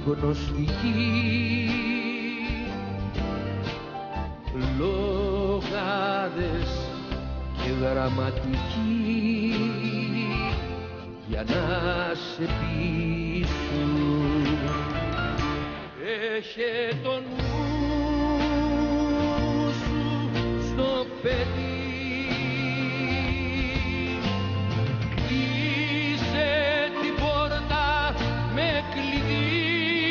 γνωστική, λογάδες και γραμματική για να σε πείσουν. Έχε το νου σου στο παιδί, κλείσε την πόρτα με κλειδί,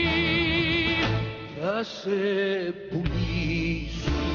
θα σε πουλήσουν.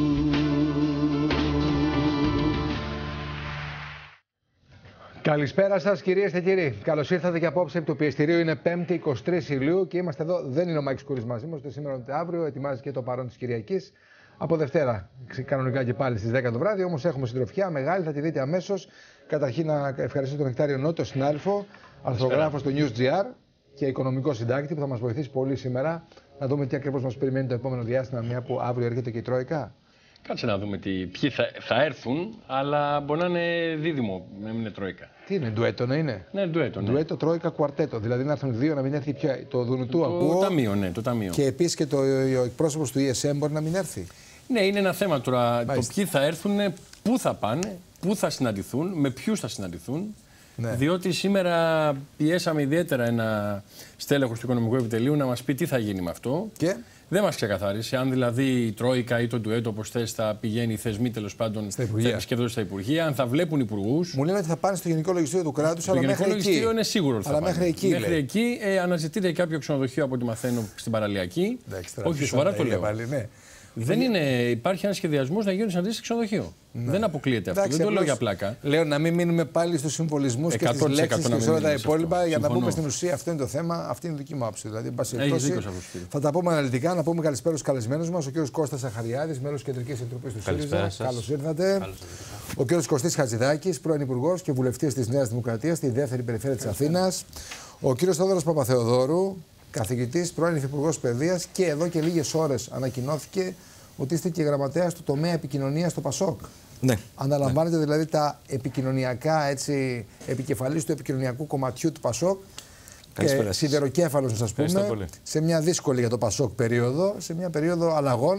Καλησπέρα σας κυρίες και κύριοι. Καλώς ήρθατε και απόψε το πιεστηρίο. Είναι 5η 23 Ιουλίου και είμαστε εδώ. Δεν είναι ο Μάκης Κούρης μαζί μας, ούτε σήμερα ούτε αύριο. Ετοιμάζει και το παρόν της Κυριακής. Από Δευτέρα, κανονικά και πάλι στις 10 το βράδυ. Όμως έχουμε συντροφιά μεγάλη, θα τη δείτε αμέσως. Καταρχήν να ευχαριστήσω τον Νεκτάριο Νότο, συνάδελφο, αρθρογράφο του News.gr και οικονομικό συντάκτη που θα μας βοηθήσει πολύ σήμερα να δούμε τι ακριβώς μας περιμένει το επόμενο διάστημα, μια που αύριο έρχεται και η Τρόικα. Κάτσε να δούμε ποιοι θα έρθουν, αλλά μπορεί να είναι δίδυμο, να μην είναι Τρόικα. Τι είναι, ντουέτο να είναι? Ναι, ντουέτο. Ναι. Ντουέτο, Τρόικα, κουαρτέτο. Δηλαδή να έρθουν δύο, να μην έρθει πια το Δουνουτού ακούω. Το ταμείο, ναι, το ταμείο. Και επίσης και ο εκπρόσωπος του ESM μπορεί να μην έρθει. Ναι, είναι ένα θέμα τώρα. Μάλιστα. Το ποιοι θα έρθουν, πού θα πάνε, πού θα συναντηθούν, με ποιους θα συναντηθούν. Ναι. Διότι σήμερα πιέσαμε ιδιαίτερα ένα στέλεχος του Οικονομικού Επιτελείου να μας πει τι θα γίνει με αυτό. Και δεν μας ξεκαθάρισε αν δηλαδή η Τρόικα ή το ντουέτο, όπως θες, θα πηγαίνει οι θεσμοί τέλος πάντων θα επισκέπτονται στα Υπουργεία, αν θα βλέπουν υπουργούς. Μου λένε ότι θα πάνε στο Γενικό Λογιστήριο του κράτους, αλλά μέχρι εκεί. Το Γενικό Λογιστήριο είναι σίγουρο ότι θα πάνε. Μέχρι εκεί αναζητείται κάποιο ξενοδοχείο από ό,τι μαθαίνω στην παραλιακή. Όχι, σοβαρά το λέω. Ναι. Δεν είναι, υπάρχει ένα σχεδιασμό να γίνουν συναντήσεις σε ξενοδοχείο. Ναι. Δεν αποκλείεται αυτό. Δεν το λέω για πλάκα. Λέω να μην μείνουμε πάλι στους συμβολισμούς και στις λέξεις και σε όλα τα υπόλοιπα για να μπούμε στην ουσία. Αυτό είναι το θέμα, αυτή είναι η δική μου άποψη. Δηλαδή, θα τα πούμε αναλυτικά. Να πούμε καλησπέρα στους καλεσμένους μας. Ο κ. Κώστας Αχαριάδης, μέλος Κεντρικής Επιτροπής του ΣΥΡΙΖΑ. Καλώς ήρθατε. Ο κ. Κωστής Χατζηδάκης, πρώην Υπουργός και βουλευτής της Νέας Δημοκρατίας στη δεύτερη περιφέρεια της Αθήνας. Ο κ. Θόδωρος Παπαθεοδόρου, καθηγητής, πρώην Υφυπουργός Παιδείας και εδώ και λίγες ώρες ανακοινώθηκε ότι είστε και γραμματέας του τομέα επικοινωνίας στο ΠΑΣΟΚ. Ναι. Αναλαμβάνετε δηλαδή τα επικοινωνιακά, επικεφαλής του επικοινωνιακού κομματιού του ΠΑΣΟΚ. Και σιδεροκέφαλος, να σας πούμε, σε μια δύσκολη για το ΠΑΣΟΚ περίοδο, σε μια περίοδο αλλαγών.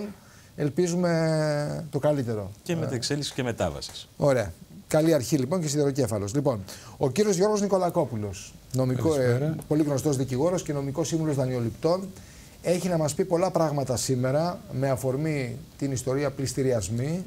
Ελπίζουμε το καλύτερο. Και μετεξέλιξη και μετάβασης. Ωραία. Καλή αρχή λοιπόν και σιδεροκέφαλος. Λοιπόν, ο κύριος Γιώργος Νικολακόπουλος, πολύ γνωστός δικηγόρος και νομικός σύμβουλος δανειοληπτών, έχει να μας πει πολλά πράγματα σήμερα με αφορμή την ιστορία πληστηριασμοί.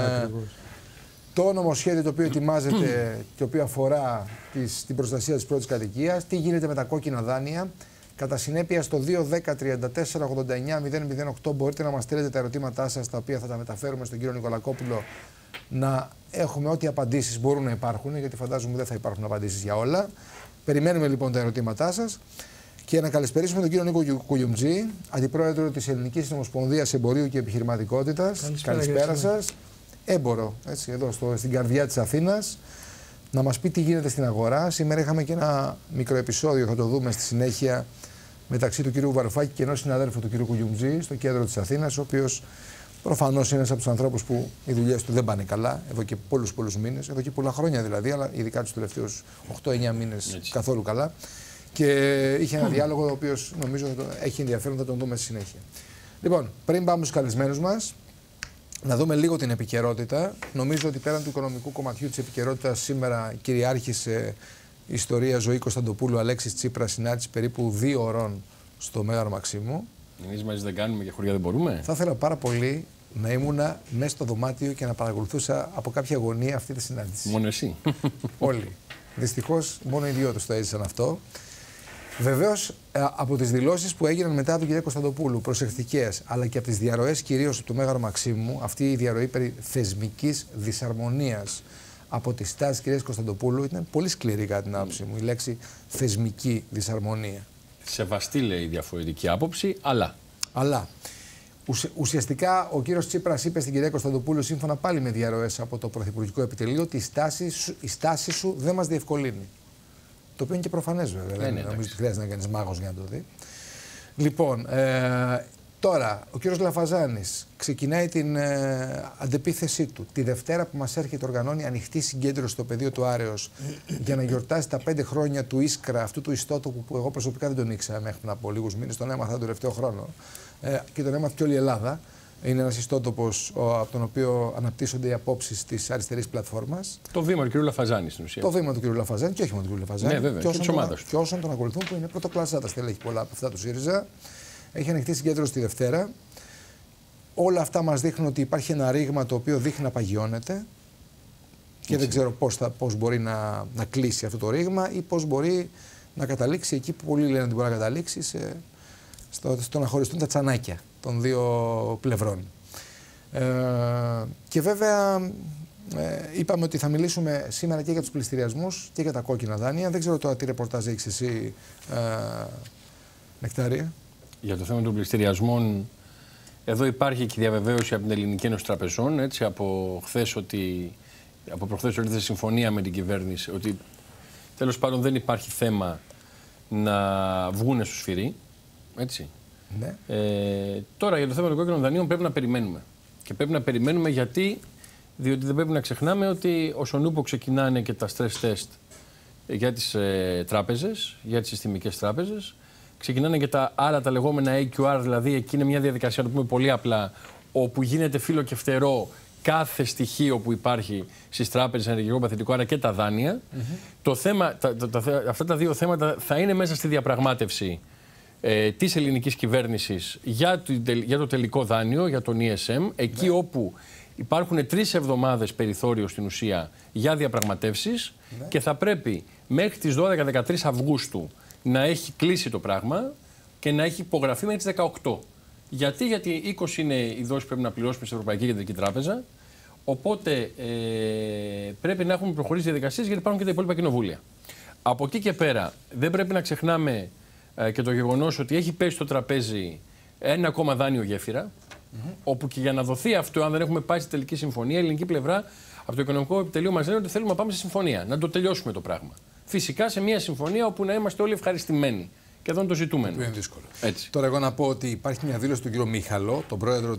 Το νομοσχέδιο το οποίο ετοιμάζεται και το οποίο αφορά την προστασία της πρώτης κατοικίας, τι γίνεται με τα κόκκινα δάνεια. Κατά συνέπεια στο 2-10-34-89-008 μπορείτε να μας στείλετε τα ερωτήματά σας, τα οποία θα τα μεταφέρουμε στον κύριο Νικολακόπουλο, να έχουμε ό,τι απαντήσεις μπορούν να υπάρχουν, γιατί φαντάζομαι δεν θα υπάρχουν απαντήσεις για όλα. Περιμένουμε λοιπόν τα ερωτήματά σας. Και να καλησπερίσουμε τον κύριο Νίκο Κουγιουμτζή, αντιπρόεδρο της Ελληνικής Ομοσπονδίας Εμπορίου και Επιχειρηματικότητας. Καλησπέρα σας. Έμπορο, έτσι, εδώ στην καρδιά της Αθήνας. Να μας πει τι γίνεται στην αγορά. Σήμερα είχαμε και ένα μικρό επεισόδιο, θα το δούμε στη συνέχεια, μεταξύ του κύριου Βαρουφάκη και ενός συναδέλφου του κύριου Κουγιουμτζή στο κέντρο της Αθήνας, ο οποίος προφανώς είναι ένας από τους ανθρώπους που οι δουλειές του δεν πάνε καλά εδώ και πολλούς μήνες, εδώ και πολλά χρόνια δηλαδή, αλλά ειδικά τους τελευταίους 8-9 μήνες καθόλου καλά. Και είχε ένα διάλογο ο οποίος νομίζω έχει ενδιαφέρον, θα τον δούμε στη συνέχεια. Λοιπόν, πριν πάμε στους καλεσμένους μας, να δούμε λίγο την επικαιρότητα. Νομίζω ότι πέραν του οικονομικού κομματιού της επικαιρότητας, σήμερα κυριάρχησε η ιστορία ζωή Κωνσταντοπούλου Αλέξης Τσίπρας, συνάντηση περίπου 2 ώρων στο Μέγαρο Μαξίμου. Εμείς μαζί δεν κάνουμε και χωριά δεν μπορούμε. Θα ήθελα πάρα πολύ να ήμουνα μέσα στο δωμάτιο και να παρακολουθούσα από κάποια γωνία αυτή τη συνάντηση. Μόνο εσύ. Όλοι. Δυστυχώς μόνο οι δυο τους το έζησαν αυτό. Βεβαίως, από τις δηλώσεις που έγιναν μετά τον κ. Κωνσταντοπούλου, προσεκτικές, αλλά και από τις διαρροές κυρίως του Μέγαρου Μαξίμου, αυτή η διαρροή περί θεσμικής δυσαρμονίας από τη στάση της κ. Κωνσταντοπούλου ήταν πολύ σκληρή κατά την άποψή μου, η λέξη θεσμική δυσαρμονία. Σεβαστή λέει διαφορετική άποψη, αλλά. Ουσιαστικά ο κύριος Τσίπρας είπε στην κυρία Κωνσταντοπούλου, σύμφωνα πάλι με διαρροές από το Πρωθυπουργικό Επιτελείο, ότι η στάση σου δεν μας διευκολύνει. Το οποίο είναι και προφανές βέβαια. Δεν νομίζω ότι χρειάζεται να κάνεις μάγος για να το δει. Λοιπόν, Τώρα, ο κύριος Λαφαζάνης ξεκινάει την αντεπίθεσή του. Τη Δευτέρα που μας έρχεται οργανώνει ανοιχτή συγκέντρωση στο πεδίο του Άρεως για να γιορτάσει τα 5 χρόνια του Ίσκρα, αυτού του ιστότοπου που εγώ προσωπικά δεν τον ήξερα μέχρι πριν από λίγους μήνες. Τον έμαθα τον τελευταίο χρόνο και τον έμαθα και όλη η Ελλάδα. Είναι ένας ιστότοπος από τον οποίο αναπτύσσονται οι απόψεις της αριστερής πλατφόρμας. Το βήμα του κ. Λαφαζάνη στην ουσία. Το βήμα του κ. Λαφαζάνη και όχι μόνο του κ. Λαφαζάνη. Ναι, βέβαια, και όσων τον ακολουθούν που είναι πρωτοκλασσά τα στελέχη πολλά από αυτά του ΣΥΡΙΖΑ. Έχει ανοιχτή συγκέντρωση τη Δευτέρα. Όλα αυτά μας δείχνουν ότι υπάρχει ένα ρήγμα το οποίο δείχνει να παγιώνεται. Και δεν ξέρω πώς μπορεί να κλείσει αυτό το ρήγμα ή πώς μπορεί να καταλήξει εκεί που πολλοί λένε ότι μπορεί να καταλήξει, στο να χωριστούν τα τσανάκια των δύο πλευρών. Και βέβαια είπαμε ότι θα μιλήσουμε σήμερα και για τους πληστηριασμούς και για τα κόκκινα δάνεια. Δεν ξέρω τώρα τι ρεπορτάζ έχεις εσύ, Νεκτάρια. Για το θέμα των πληστηριασμών, εδώ υπάρχει και διαβεβαίωση από την Ελληνική Ένωση Τραπεζών, έτσι, από προχθές ήρθε συμφωνία με την κυβέρνηση ότι τέλος πάντων δεν υπάρχει θέμα να βγούνε στο σφυρί, έτσι. Ναι. Τώρα για το θέμα των κόκκινων δανείων πρέπει να περιμένουμε. Και πρέπει να περιμένουμε διότι δεν πρέπει να ξεχνάμε ότι όσον ούπο ξεκινάνε και τα stress test για τις τράπεζες, για τις συστημικές τράπεζες, ξεκινάνε και τα άλλα τα λεγόμενα AQR, δηλαδή εκεί είναι μια διαδικασία, να το πούμε πολύ απλά, όπου γίνεται φύλλο και φτερό κάθε στοιχείο που υπάρχει στις τράπεζες, ενεργειακό παθητικό, άρα και τα δάνεια. Το θέμα, αυτά τα δύο θέματα θα είναι μέσα στη διαπραγμάτευση της ελληνικής κυβέρνησης για το τελικό δάνειο, για τον ESM, εκεί όπου υπάρχουν 3 εβδομάδες περιθώριο στην ουσία για διαπραγματεύσεις και θα πρέπει μέχρι τις 12-13 Αυγούστου να έχει κλείσει το πράγμα και να έχει υπογραφεί μέχρι τις 18. Γιατί 20 είναι οι δόσεις που πρέπει να πληρώσουμε στην Ευρωπαϊκή Κεντρική Τράπεζα, οπότε πρέπει να έχουμε προχωρήσει διαδικασίες γιατί υπάρχουν και τα υπόλοιπα κοινοβούλια. Από εκεί και πέρα δεν πρέπει να ξεχνάμε και το γεγονός ότι έχει πέσει στο τραπέζι ένα ακόμα δάνειο γέφυρα, όπου και για να δοθεί αυτό, αν δεν έχουμε πάει στη τελική συμφωνία, η ελληνική πλευρά από το Οικονομικό Επιτελείο μας λένε ότι θέλουμε να πάμε σε συμφωνία, να το τελειώσουμε το πράγμα. Φυσικά σε μια συμφωνία όπου να είμαστε όλοι ευχαριστημένοι. Και εδώ είναι το ζητούμενο. Είναι δύσκολο. Έτσι. Τώρα, εγώ να πω ότι υπάρχει μια δήλωση του κ. Μίχαλο, τον πρόεδρο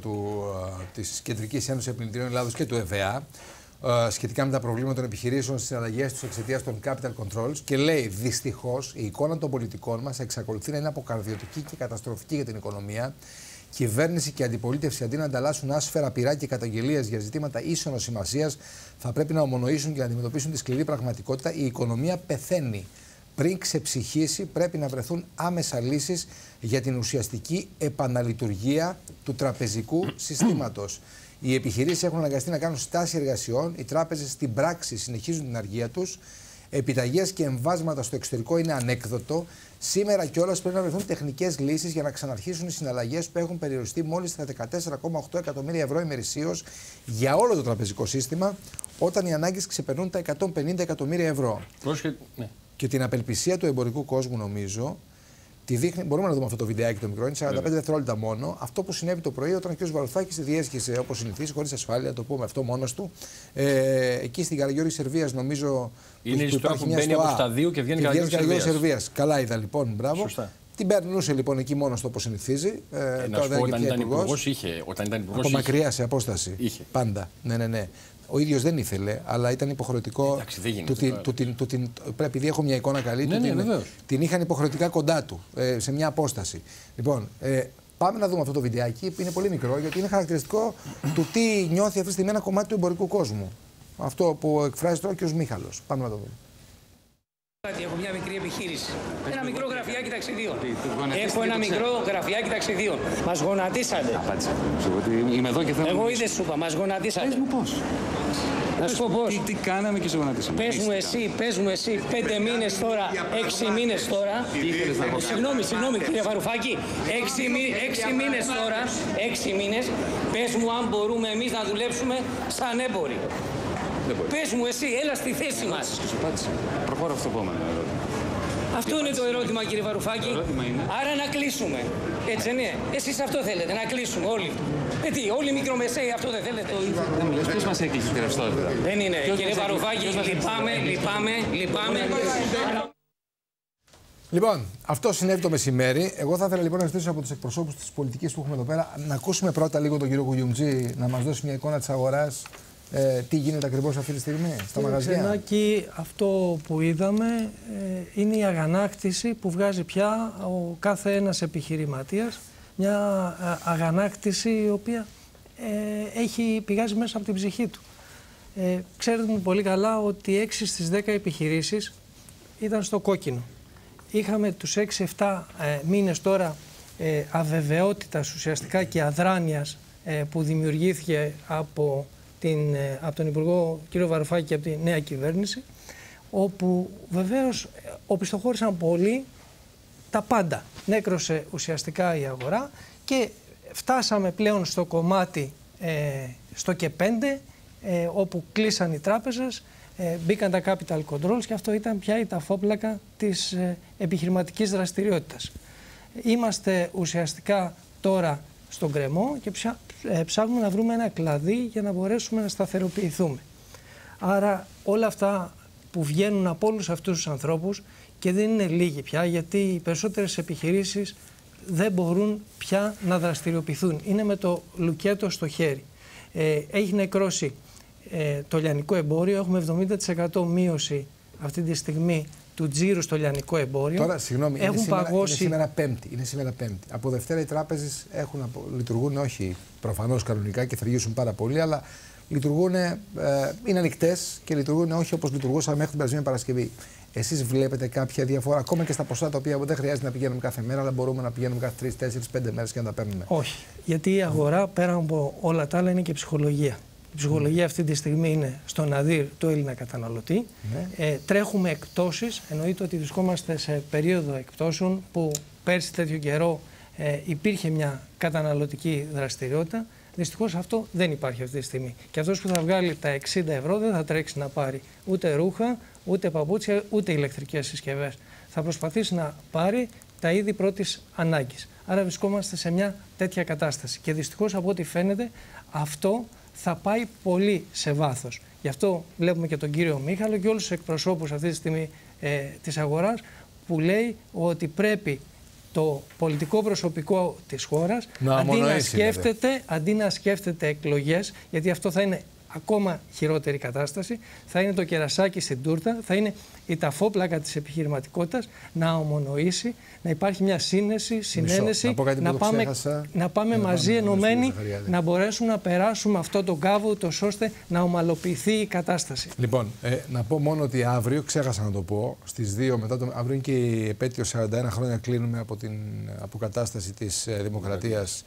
της Κεντρικής Ένωσης Επενδυτών Ελλάδος και του ΕΒΕΑ, σχετικά με τα προβλήματα των επιχειρήσεων στις συναλλαγές τους εξαιτίας των capital controls και λέει: δυστυχώς η εικόνα των πολιτικών μας εξακολουθεί να είναι αποκαρδιωτική και καταστροφική για την οικονομία. Κυβέρνηση και αντιπολίτευση αντί να ανταλλάσσουν άσφαιρα πειρά και καταγγελίες για ζητήματα ίσονος σημασίας, θα πρέπει να ομονοήσουν και να αντιμετωπίσουν τη σκληρή πραγματικότητα. Η οικονομία πεθαίνει. Πριν ξεψυχήσει, πρέπει να βρεθούν άμεσα λύσεις για την ουσιαστική επαναλειτουργία του τραπεζικού συστήματος. Οι επιχειρήσεις έχουν αναγκαστεί να κάνουν στάση εργασιών, οι τράπεζες στην πράξη συνεχίζουν την αργία τους. Επιταγές και εμβάσματα στο εξωτερικό είναι ανέκδοτο. Σήμερα κιόλας πρέπει να βρεθούν τεχνικές λύσεις για να ξαναρχίσουν οι συναλλαγές που έχουν περιοριστεί μόλις στα 14,8 εκατομμύρια ευρώ ημερησίως για όλο το τραπεζικό σύστημα, όταν οι ανάγκες ξεπερνούν τα 150 εκατομμύρια ευρώ. Ναι. Και την απελπισία του εμπορικού κόσμου, νομίζω, τη δείχνει. Μπορούμε να δούμε αυτό το βιντεάκι το μικρό, είναι 45 δευτερόλεπτα μόνο. Αυτό που συνέβη το πρωί όταν ο κ. Βαρουφάκης διέσχισε όπως συνηθίζει, χωρίς ασφάλεια, το πούμε αυτό μόνος του. Εκεί στην Καραγιώρη Σερβίας, νομίζω. Είναι η ιστορία που μπαίνει από σταδίου και βγαίνει Καραγιώρη Σερβίας. Καλά είδα λοιπόν, μπράβο. Σωστά. Την περνούσε λοιπόν εκεί μόνος του όπως συνηθίζει. Όταν ήταν υπουργός, είχε. Από μακριά σε απόσταση. Είχε. Πάντα. Ναι. Ο ίδιος δεν ήθελε, αλλά ήταν υποχρεωτικό. Εντάξει, επειδή έχω μια εικόνα καλή, την είχαν υποχρεωτικά κοντά του, σε μια απόσταση. Λοιπόν, πάμε να δούμε αυτό το βιντεάκι που είναι πολύ μικρό, γιατί είναι χαρακτηριστικό του τι νιώθει αυτή τη στιγμή ένα κομμάτι του εμπορικού κόσμου. Αυτό που εκφράζει τώρα ο κ. Μίχαλος. Πάμε να το δούμε. Έχω μια μικρή επιχείρηση. Ένα μικρό γραφιάκι ταξιδίων. Έχω ένα μικρό γραφιάκι ταξιδίων. Μας γονατίσατε. Απάντησα. Είμαι εδώ και θέλω. Εγώ είδες σου είπα, μας γονατίσατε. Πες μου πώς. Να σου πω πώς. Τι κάναμε και σε γονατίσαμε. Πες μου εσύ, 5 μήνες τώρα, 6 μήνες τώρα. Συγγνώμη κύριε Βαρουφάκη. 6 μήνες τώρα, 6 μήνες. Πες μου αν μπορούμε εμείς να δουλέψουμε σαν έμποροι. Πες μου εσύ, έλα στη θέση μας. Προχωρώ αυτό το επόμενο ερώτημα. Αυτό είναι το ερώτημα, κύριε Βαρουφάκη. Άρα να κλείσουμε. Έτσι ναι. Εσείς αυτό θέλετε, να κλείσουμε όλοι. Τι, όλοι οι μικρομεσαίοι αυτό δεν θέλετε. Δεν μου λες, ποιος μας έκλεισε τη ρευστότητα. Δεν είναι. Κύριε Βαρουφάκη, λυπάμαι. Λοιπόν, αυτό συνέβη το μεσημέρι. Εγώ θα ήθελα λοιπόν να ζητήσω από τους εκπροσώπους της πολιτικής που έχουμε εδώ πέρα να ακούσουμε πρώτα λίγο τον κύριο Κουγιουμτζή να μας δώσει μια εικόνα της αγοράς. Τι γίνεται ακριβώς αυτή τη στιγμή στα μαγαζιά. Ξενάκη, αυτό που είδαμε είναι η αγανάκτηση που βγάζει πια ο κάθε ένας επιχειρηματίας. Μια αγανάκτηση η οποία πηγάζει μέσα από την ψυχή του. Ξέρετε πολύ καλά ότι 6 στις 10 επιχειρήσεις ήταν στο κόκκινο. Είχαμε τους 6-7 μήνες τώρα αβεβαιότητας ουσιαστικά και αδράνειας που δημιουργήθηκε από τον Υπουργό κ. Βαρουφάκη και από τη νέα κυβέρνηση, όπου βεβαίως οπισθοχώρησαν πολύ τα πάντα. Νέκρωσε ουσιαστικά η αγορά και φτάσαμε πλέον στο κομμάτι στο ΚΕ5, όπου κλείσαν οι τράπεζες, μπήκαν τα capital controls και αυτό ήταν πια η ταφόπλακα της επιχειρηματικής δραστηριότητας. Είμαστε ουσιαστικά τώρα στον γκρεμό και ψάχνουμε να βρούμε ένα κλαδί για να μπορέσουμε να σταθεροποιηθούμε. Άρα όλα αυτά που βγαίνουν από όλους αυτούς τους ανθρώπους, και δεν είναι λίγοι πια, γιατί οι περισσότερες επιχειρήσεις δεν μπορούν πια να δραστηριοποιηθούν. Είναι με το λουκέτο στο χέρι. Έχει νεκρώσει το λιανικό εμπόριο, έχουμε 70% μείωση αυτή τη στιγμή του τζίρου στο λιανικό εμπόριο. Τώρα, συγγνώμη, έχουν παγώσει... είναι σήμερα Πέμπτη. Από Δευτέρα οι τράπεζες λειτουργούν, όχι προφανώς κανονικά και θα αργήσουν πάρα πολύ, αλλά λειτουργούν, είναι ανοιχτές και λειτουργούν όχι όπως λειτουργούσαν μέχρι την περασμένη Παρασκευή. Εσείς βλέπετε κάποια διαφορά, ακόμα και στα ποσά τα οποία δεν χρειάζεται να πηγαίνουμε κάθε μέρα, αλλά μπορούμε να πηγαίνουμε κάθε 3, 4, 5 μέρες και να τα παίρνουμε? Όχι. Γιατί η αγορά πέρα από όλα τα άλλα είναι και ψυχολογία. Η ψυχολογία αυτή τη στιγμή είναι στο ναδύρ του Έλληνα καταναλωτή. Τρέχουμε εκπτώσεις. Εννοείται ότι βρισκόμαστε σε περίοδο εκπτώσεων που πέρσι τέτοιο καιρό υπήρχε μια καταναλωτική δραστηριότητα. Δυστυχώς αυτό δεν υπάρχει αυτή τη στιγμή. Και αυτός που θα βγάλει τα 60 ευρώ δεν θα τρέξει να πάρει ούτε ρούχα, ούτε παπούτσια, ούτε ηλεκτρικές συσκευές. Θα προσπαθήσει να πάρει τα είδη πρώτης ανάγκης. Άρα βρισκόμαστε σε μια τέτοια κατάσταση. Και δυστυχώς από ό,τι φαίνεται αυτό θα πάει πολύ σε βάθος. Γι' αυτό βλέπουμε και τον κύριο Μίχαλο και όλους τους εκπροσώπους αυτή τη στιγμή της αγοράς που λέει ότι πρέπει το πολιτικό προσωπικό της χώρας αντί να σκέφτεται εκλογές, γιατί αυτό θα είναι ακόμα χειρότερη κατάσταση, θα είναι το κερασάκι στην τούρτα, θα είναι η ταφόπλακα της επιχειρηματικότητας, να ομονοήσει, να υπάρχει μια σύνεση, συνένεση, να πάμε μαζί ενωμένοι, να μπορέσουμε να περάσουμε αυτό το κάβο, ώστε να ομαλοποιηθεί η κατάσταση. Λοιπόν, να πω μόνο ότι αύριο, ξέχασα να το πω, στις 2 μετά αύριο είναι και η επέτειο 41 χρόνια κλείνουμε από την αποκατάσταση της δημοκρατίας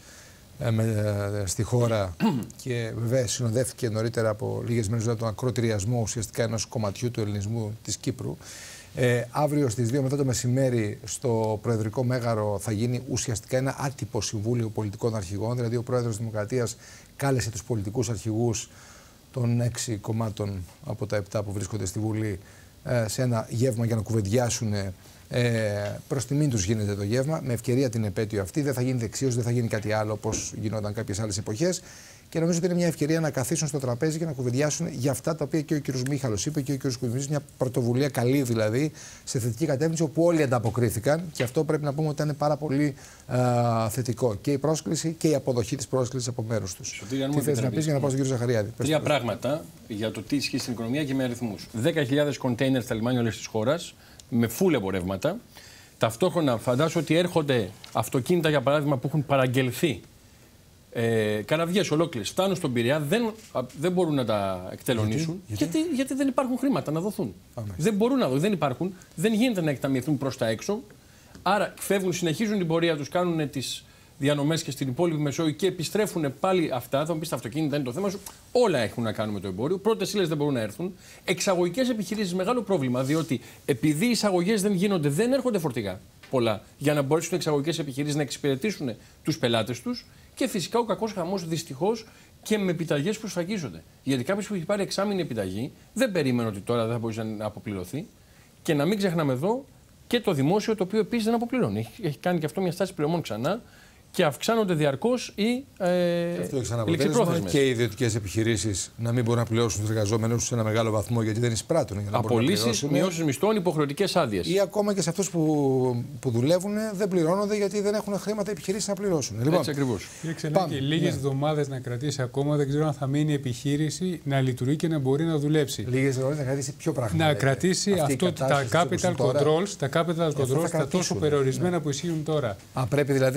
στη χώρα και βέβαια συνοδεύτηκε νωρίτερα από λίγες μέρες από τον ακροτηριασμό ουσιαστικά ενός κομματιού του ελληνισμού της Κύπρου. Αύριο στις 2 μετά το μεσημέρι στο Προεδρικό Μέγαρο θα γίνει ουσιαστικά ένα άτυπο συμβούλιο πολιτικών αρχηγών, δηλαδή ο Πρόεδρος της Δημοκρατίας κάλεσε τους πολιτικούς αρχηγούς των 6 κομμάτων από τα 7 που βρίσκονται στη Βουλή σε ένα γεύμα για να κουβεντιάσουν. Προς τιμήν τους γίνεται το γεύμα, με ευκαιρία την επέτειο αυτή. Δεν θα γίνει δεξίως, δεν θα γίνει κάτι άλλο όπως γινόταν κάποιες άλλες εποχές. Και νομίζω ότι είναι μια ευκαιρία να καθίσουν στο τραπέζι και να κουβεντιάσουν για αυτά τα οποία και ο κ. Μίχαλος είπε και ο κ. Κουβιμής. Μια πρωτοβουλία καλή δηλαδή, σε θετική κατεύθυνση, όπου όλοι ανταποκρίθηκαν. Και αυτό πρέπει να πούμε ότι ήταν πάρα πολύ θετικό. Και η πρόσκληση και η αποδοχή της πρόσκλησης από μέρους τους. Τι θες να πεις για να πάω στον κ. Ζαχαριάδη? Τρία πράγματα για το τι ισχύει στην οικονομία και με αριθμούς. 10.000 κοντέινερ στα λιμάνια όλης της χώρας, με φουλ εμπορεύματα. Ταυτόχρονα φαντάζομαι ότι έρχονται αυτοκίνητα, για παράδειγμα, που έχουν παραγγελθεί. Καραβιές ολόκληρες φτάνουν στον Πειραιά, δεν μπορούν να τα εκτελονίσουν. Γιατί δεν υπάρχουν χρήματα να δοθούν. Δεν μπορούν να δοθούν, δεν υπάρχουν. Δεν γίνεται να εκταμιευθούν προς τα έξω. Άρα φεύγουν, συνεχίζουν την πορεία τους, κάνουν τις διανομές και στην υπόλοιπη Μεσόγειο και επιστρέφουν πάλι αυτά. Θα μου πεις τα αυτοκίνητα είναι το θέμα σου. Όλα έχουν να κάνουν με το εμπόριο. Πρώτες ύλες δεν μπορούν να έρθουν. Εξαγωγικές επιχειρήσεις μεγάλο πρόβλημα, διότι επειδή οι εισαγωγές δεν γίνονται, δεν έρχονται φορτηγά πολλά για να μπορέσουν οι εξαγωγικές επιχειρήσεις να εξυπηρετήσουν τους πελάτες τους. Και φυσικά ο κακός χαμός δυστυχώς και με επιταγές που σφαγίζονται. Γιατί κάποιος που έχει πάρει εξάμηνη επιταγή δεν περίμενε ότι τώρα δεν θα μπορούσε να αποπληρωθεί. Και να μην ξεχνάμε εδώ και το δημόσιο, το οποίο επίσης δεν αποπληρώνει. Έχει κάνει και αυτό μια στάση πληρωμών ξανά. και αυξάνονται διαρκώς οι ληξιπρόθεσμες. Και οι ιδιωτικές επιχειρήσεις να μην μπορούν να πληρώσουν τους εργαζόμενους σε ένα μεγάλο βαθμό γιατί δεν εισπράττουν. Απολύσεις, μειώσεις μισθών, υποχρεωτικές άδειες. Ή ακόμα και σε αυτούς που δουλεύουν δεν πληρώνονται γιατί δεν έχουν χρήματα οι επιχειρήσεις να πληρώσουν. Λοιπόν, έτσι ακριβώς. Κύριε Ξενάκη, λίγες εβδομάδες να κρατήσει ακόμα, δεν ξέρω αν θα μείνει η επιχείρηση να λειτουργεί και να μπορεί να δουλέψει. Λίγες εβδομάδες να κρατήσει ποιο πράγμα. Να κρατήσει αυτό τα capital controls, τα τόσο περιορισμένα που ισχύουν τώρα. Πρέπει δηλαδή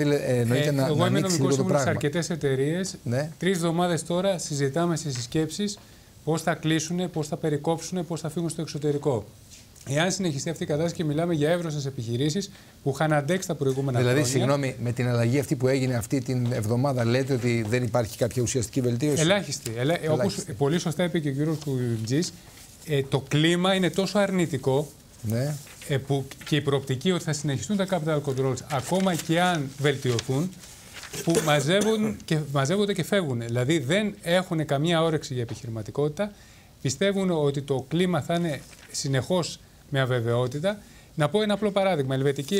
εγώ είμαι νομικός σύμβουλος σε αρκετές εταιρείες. 3 εβδομάδες τώρα συζητάμε στις συσκέψεις πώς θα κλείσουν, πώς θα περικόψουν, πώς θα φύγουν στο εξωτερικό. Εάν συνεχιστεί αυτή η κατάσταση και μιλάμε για εύρωστες επιχειρήσεις που είχαν αντέξει τα προηγούμενα χρόνια. Δηλαδή, συγγνώμη, με την αλλαγή αυτή που έγινε αυτή την εβδομάδα, λέτε ότι δεν υπάρχει κάποια ουσιαστική βελτίωση? Ελάχιστη. Όπως πολύ σωστά είπε και ο κύριος Κουτζής, το κλίμα είναι τόσο αρνητικό. Ναι. Που και η προοπτική ότι θα συνεχιστούν τα capital controls ακόμα και αν βελτιωθούν, που μαζεύονται και φεύγουν. Δηλαδή δεν έχουν καμία όρεξη για επιχειρηματικότητα, πιστεύουν ότι το κλίμα θα είναι συνεχώς με αβεβαιότητα. Να πω ένα απλό παράδειγμα. Η ελβετική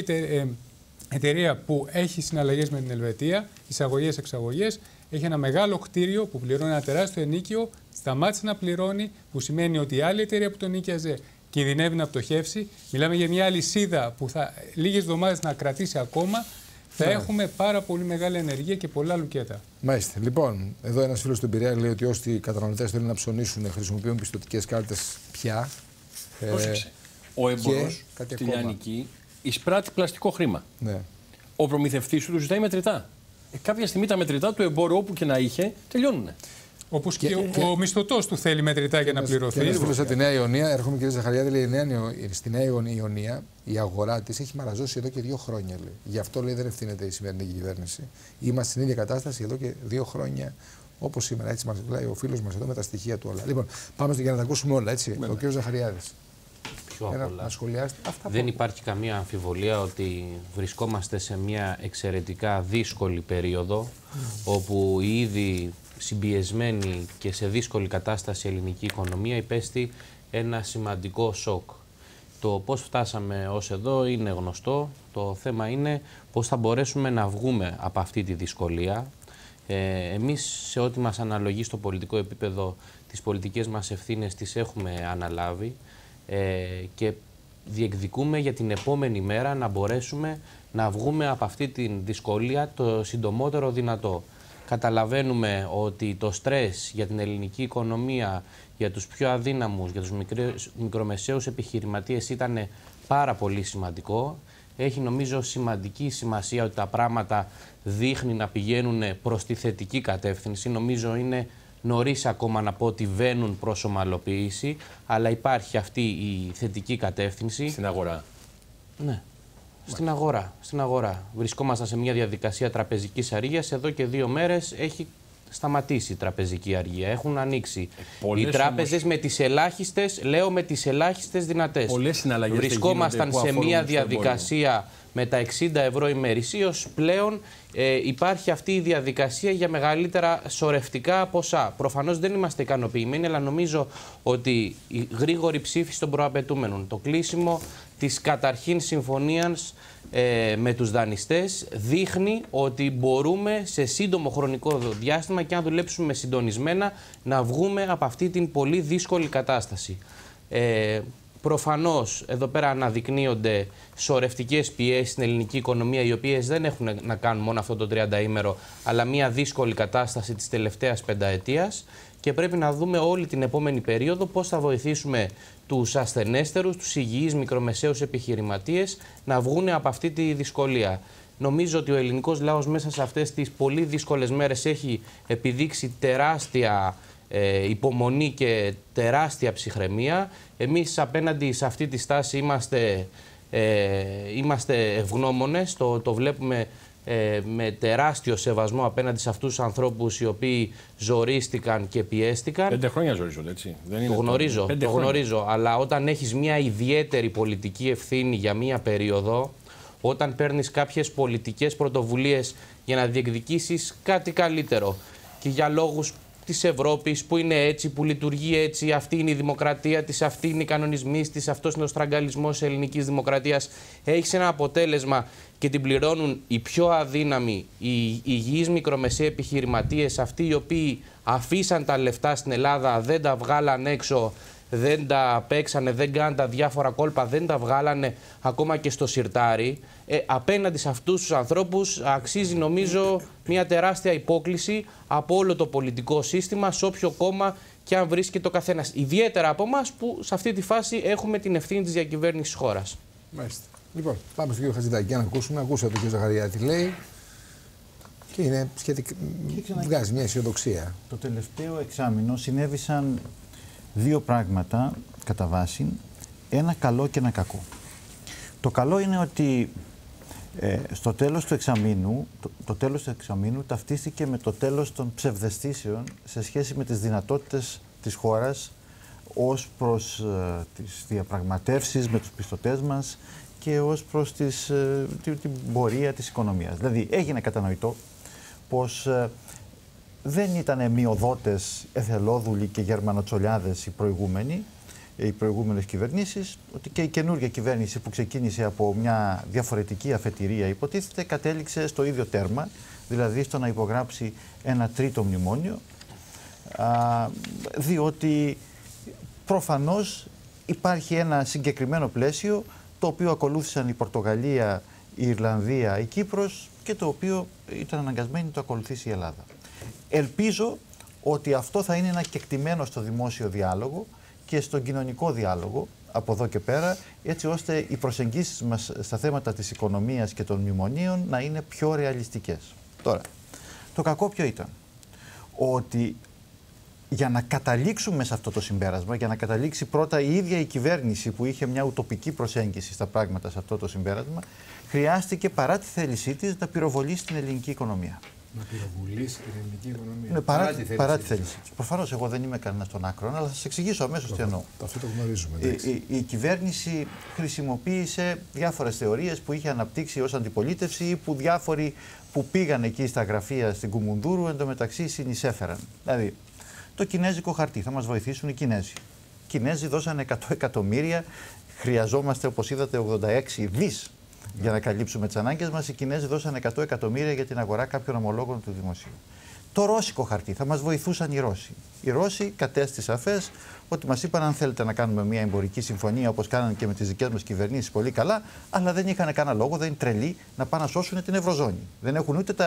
εταιρεία που έχει συναλλαγές με την Ελβετία, εισαγωγές-εξαγωγές, έχει ένα μεγάλο κτίριο που πληρώνει ένα τεράστιο ενίκιο, σταμάτησε να πληρώνει, που σημαίνει ότι η άλλη εταιρεία που τον νίκιαζε κινδυνεύει να πτωχεύσει. Μιλάμε για μια αλυσίδα που θα λίγες εβδομάδες να κρατήσει ακόμα. Θα έχουμε πάρα πολύ μεγάλη ενεργεία και πολλά λουκέτα. Μάλιστα. Λοιπόν, εδώ ένας φίλος του Πειραιά λέει ότι όσοι οι καταναλωτές θέλουν να ψωνίσουν χρησιμοποιούν πιστωτικές κάρτες πια. Πρόσεξε. Ο έμπορος στη λιανική εισπράττει πλαστικό χρήμα. Ναι. Ο προμηθευτής του ζητάει μετρητά. Κάποια στιγμή τα μετρητά του εμπόρου, όπου και να είχε, τελειώνουν. Όπως και ο μισθωτός του θέλει μετρητά για να πληρωθεί. Και φίλος από τη Νέα Ιωνία, έρχομαι κύριε Ζαχαριάδη, λέει στη Νέα Ιωνία η αγορά της έχει μαραζώσει εδώ και 2 χρόνια. Λέει. Γι' αυτό λέει δεν ευθύνεται η σημερινή κυβέρνηση. Είμαστε στην ίδια κατάσταση εδώ και 2 χρόνια όπως σήμερα. Έτσι μας λέει ο φίλος μας εδώ με τα στοιχεία του όλα. Λοιπόν, πάμε για να τα ακούσουμε όλα, έτσι. Ο κύριος Ζαχαριάδης. Πιο πολλά. Δεν υπάρχει καμία αμφιβολία ότι βρισκόμαστε σε μια εξαιρετικά δύσκολη περίοδο όπου η ήδη συμπιεσμένη και σε δύσκολη κατάσταση η ελληνική οικονομία υπέστη ένα σημαντικό σοκ. Το πώς φτάσαμε ως εδώ είναι γνωστό. Το θέμα είναι πώς θα μπορέσουμε να βγούμε από αυτή τη δυσκολία. Εμείς σε ό,τι μας αναλογεί στο πολιτικό επίπεδο τις πολιτικές μας ευθύνες τις έχουμε αναλάβει και διεκδικούμε για την επόμενη μέρα να μπορέσουμε να βγούμε από αυτή τη δυσκολία το συντομότερο δυνατό. Καταλαβαίνουμε ότι το στρες για την ελληνική οικονομία, για τους πιο αδύναμους, για τους μικρομεσαίους επιχειρηματίες ήταν πάρα πολύ σημαντικό. Έχει νομίζω σημαντική σημασία ότι τα πράγματα δείχνει να πηγαίνουν προς τη θετική κατεύθυνση. Νομίζω είναι νωρίς ακόμα να πω ότι βαίνουν προς ομαλοποίηση, αλλά υπάρχει αυτή η θετική κατεύθυνση. Στην αγορά. Ναι. Στην αγορά. Βρισκόμαστε σε μια διαδικασία τραπεζικής αργίας. Εδώ και 2 μέρες έχει σταματήσει η τραπεζική αργία. Έχουν ανοίξει οι τράπεζες με τις ελάχιστες, με τις ελάχιστες δυνατές. Βρισκόμασταν σε μια διαδικασία με τα 60 ευρώ ημερησίως. Πλέον υπάρχει αυτή η διαδικασία για μεγαλύτερα σωρευτικά ποσά. Προφανώς δεν είμαστε ικανοποιημένοι, αλλά νομίζω ότι η γρήγορη ψήφιση των προαπαιτούμενων, το κλείσιμο της καταρχήν συμφωνίας με τους δανειστές δείχνει ότι μπορούμε σε σύντομο χρονικό διάστημα και αν δουλέψουμε συντονισμένα να βγούμε από αυτή την πολύ δύσκολη κατάσταση. Προφανώς εδώ πέρα αναδεικνύονται σωρευτικές πιέσεις στην ελληνική οικονομία, οι οποίες δεν έχουν να κάνουν μόνο αυτό το 30ήμερο, αλλά μια δύσκολη κατάσταση της τελευταίας πενταετίας και πρέπει να δούμε όλη την επόμενη περίοδο πώς θα βοηθήσουμε τους ασθενέστερους, τους υγιείς μικρομεσαίους επιχειρηματίες να βγουν από αυτή τη δυσκολία. Νομίζω ότι ο ελληνικός λαός μέσα σε αυτές τις πολύ δύσκολες μέρες έχει επιδείξει τεράστια υπομονή και τεράστια ψυχραιμία. Εμείς απέναντι σε αυτή τη στάση είμαστε ευγνώμονες, το βλέπουμε με τεράστιο σεβασμό απέναντι σε αυτούς τους ανθρώπους οι οποίοι ζορίστηκαν και πιέστηκαν. 5 χρόνια ζορίζονται, έτσι. Δεν είναι το γνωρίζω, αλλά όταν έχεις μια ιδιαίτερη πολιτική ευθύνη για μια περίοδο, όταν παίρνεις κάποιες πολιτικές πρωτοβουλίες για να διεκδικήσεις κάτι καλύτερο και για λόγους της Ευρώπης που είναι έτσι, που λειτουργεί έτσι, αυτή είναι η δημοκρατία της, αυτή είναι οι κανονισμοί της, αυτός είναι ο στραγγαλισμός της ελληνικής δημοκρατίας, έχει ένα αποτέλεσμα και την πληρώνουν οι πιο αδύναμοι, οι υγιείς μικρομεσαίοι επιχειρηματίες, αυτοί οι οποίοι αφήσαν τα λεφτά στην Ελλάδα, δεν τα βγάλαν έξω, δεν τα παίξανε, δεν κάναν τα διάφορα κόλπα, δεν τα βγάλανε ακόμα και στο σιρτάρι. Απέναντι σε αυτούς τους ανθρώπους αξίζει νομίζω μια τεράστια υπόκληση από όλο το πολιτικό σύστημα, σε όποιο κόμμα και αν βρίσκεται ο καθένας. Ιδιαίτερα από εμάς που σε αυτή τη φάση έχουμε την ευθύνη της διακυβέρνησης της χώρας. Μάλιστα. Λοιπόν, πάμε στον κύριο Χατζηδάκη να ακούσουμε. Ακούσατε τον κύριο Ζαχαριάτη τι λέει και είναι σχετικά. Βγάζει μια αισιοδοξία. Το τελευταίο εξάμηνο συνέβησαν δύο πράγματα κατά βάση, ένα καλό και ένα κακό. Το καλό είναι ότι στο τέλος του εξαμήνου, το τέλος του εξαμήνου ταυτίστηκε με το τέλος των ψευδαισθήσεων σε σχέση με τις δυνατότητες της χώρας ως προς τις διαπραγματεύσεις με τους πιστωτές μας και ως προς την πορεία της οικονομίας. Δηλαδή έγινε κατανοητό πως δεν ήταν μειοδότες, εθελόδουλοι και γερμανοτσολιάδες οι προηγούμενες κυβερνήσεις, ότι και η καινούργια κυβέρνηση που ξεκίνησε από μια διαφορετική αφετηρία υποτίθεται κατέληξε στο ίδιο τέρμα, δηλαδή στο να υπογράψει ένα τρίτο μνημόνιο, διότι προφανώς υπάρχει ένα συγκεκριμένο πλαίσιο το οποίο ακολούθησαν η Πορτογαλία, η Ιρλανδία, η Κύπρος και το οποίο ήταν αναγκασμένη να το ακολουθήσει η Ελλάδα. Ελπίζω ότι αυτό θα είναι ένα κεκτημένο στο δημόσιο διάλογο και στον κοινωνικό διάλογο από εδώ και πέρα, έτσι ώστε οι προσεγγίσεις μας στα θέματα της οικονομίας και των μνημονίων να είναι πιο ρεαλιστικές. Τώρα, το κακό ποιο ήταν? Ότι για να καταλήξουμε σε αυτό το συμπέρασμα, για να καταλήξει πρώτα η ίδια η κυβέρνηση που είχε μια ουτοπική προσέγγιση στα πράγματα σε αυτό το συμπέρασμα, χρειάστηκε παρά τη θέλησή της να πυροβολήσει την ελληνική οικονομία. Να πυροβολήσει την ελληνική οικονομία. Ναι, παρά τη θέλησή της. Προφανώς εγώ δεν είμαι κανένας των άκρων, αλλά θα σας εξηγήσω αμέσως τι εννοώ. Αυτό το γνωρίζουμε. Η κυβέρνηση χρησιμοποίησε διάφορες θεωρίες που είχε αναπτύξει ως αντιπολίτευση ή που διάφοροι που πήγαν εκεί στα γραφεία στην Κουμουνδούρου εντωμεταξύ συνεισέφεραν. Δηλαδή, το κινέζικο χαρτί, θα μας βοηθήσουν οι Κινέζοι. Οι Κινέζοι δώσανε 100 εκατομμύρια, χρειαζόμαστε όπως είδατε 86 δις για να καλύψουμε τις ανάγκες μας. Οι Κινέζοι δώσανε 100 εκατομμύρια για την αγορά κάποιων ομολόγων του δημοσίου. Το ρώσικο χαρτί, θα μας βοηθούσαν οι Ρώσοι. Οι Ρώσοι κατέστη σαφές ότι μας είπαν αν θέλετε να κάνουμε μια εμπορική συμφωνία όπως κάνανε και με τις δικές μας κυβερνήσεις πολύ καλά, αλλά δεν είχαν κανένα λόγο, δεν είναι τρελοί να πάνε να σώσουν την Ευρωζώνη. Δεν έχουν ούτε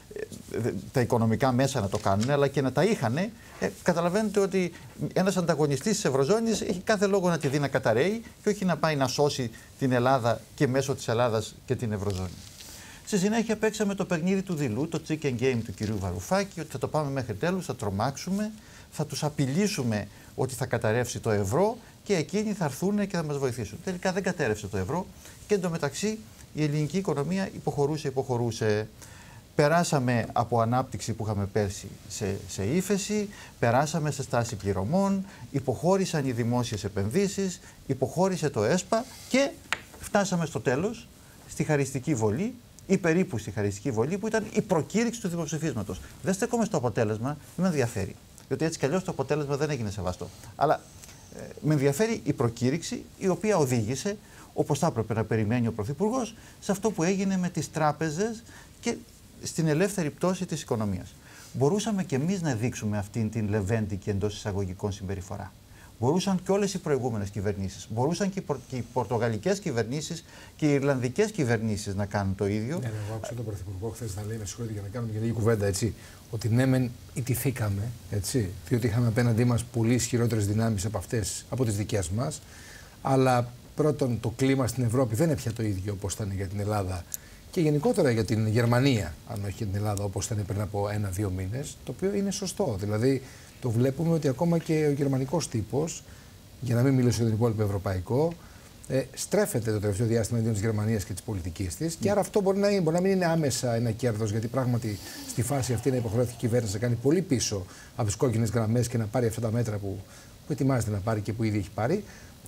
τα οικονομικά μέσα να το κάνουν, αλλά και να τα είχαν. Καταλαβαίνετε ότι ένας ανταγωνιστής της Ευρωζώνης έχει κάθε λόγο να τη δει να καταραίει και όχι να πάει να σώσει την Ελλάδα και μέσω της Ελλάδας και την Ευρωζώνη. Στη συνέχεια παίξαμε το παιχνίδι του δειλού, το chicken game του κυρίου Βαρουφάκη, ότι θα το πάμε μέχρι τέλους, θα τρομάξουμε, θα τους απειλήσουμε ότι θα καταρρεύσει το ευρώ και εκείνοι θα έρθουν και θα μας βοηθήσουν. Τελικά δεν κατέρευσε το ευρώ και εντωμεταξύ η ελληνική οικονομία υποχωρούσε. Περάσαμε από ανάπτυξη που είχαμε πέρσι σε ύφεση, περάσαμε σε στάση πληρωμών, υποχώρησαν οι δημόσιες επενδύσεις, υποχώρησε το ΕΣΠΑ και φτάσαμε στο τέλος, στη χαριστική βολή ή περίπου στη χαριστική βολή που ήταν η προκήρυξη του δημοψηφίσματος. Δεν στέκομαι στο αποτέλεσμα, δεν με ενδιαφέρει, διότι έτσι κι αλλιώς το αποτέλεσμα δεν έγινε σεβαστό. Αλλά με ενδιαφέρει η προκήρυξη η οποία οδήγησε, όπως θα έπρεπε να περιμένει ο Πρωθυπουργός, σε αυτό που έγινε με τις τράπεζες και στην ελεύθερη πτώση της οικονομίας. Μπορούσαμε και εμείς να δείξουμε αυτήν την λεβέντικη εντός εισαγωγικών συμπεριφορά. Μπορούσαν και όλες οι προηγούμενες κυβερνήσεις. Μπορούσαν και οι πορτογαλικές κυβερνήσεις και οι ιρλανδικές κυβερνήσεις να κάνουν το ίδιο. Ναι, εγώ άκουσα τον Πρωθυπουργό χθες να λέει, με συγχωρείτε για να κάνουμε μια λίγη κουβέντα, έτσι, ότι ναι, μεν ιτηθήκαμε, έτσι, διότι είχαμε απέναντί μας πολύ ισχυρότερες δυνάμεις από τις δικές μας. Αλλά πρώτον, το κλίμα στην Ευρώπη δεν είναι πια το ίδιο όπως ήταν για την Ελλάδα και γενικότερα για την Γερμανία, αν όχι για την Ελλάδα, όπως ήταν πριν από 1-2 μήνες, το οποίο είναι σωστό. Δηλαδή, το βλέπουμε ότι ακόμα και ο γερμανικός τύπος, για να μην μιλήσω για τον υπόλοιπο ευρωπαϊκό, στρέφεται το τελευταίο διάστημα εναντίον της Γερμανίας και της πολιτικής της. Και άρα αυτό μπορεί να μην είναι άμεσα ένα κέρδος, γιατί πράγματι στη φάση αυτή να υποχρεώθηκε η κυβέρνηση να κάνει πολύ πίσω από τις κόκκινες γραμμές και να πάρει αυτά τα μέτρα που ετοιμάζεται να πάρει και που ήδη έχει πάρει.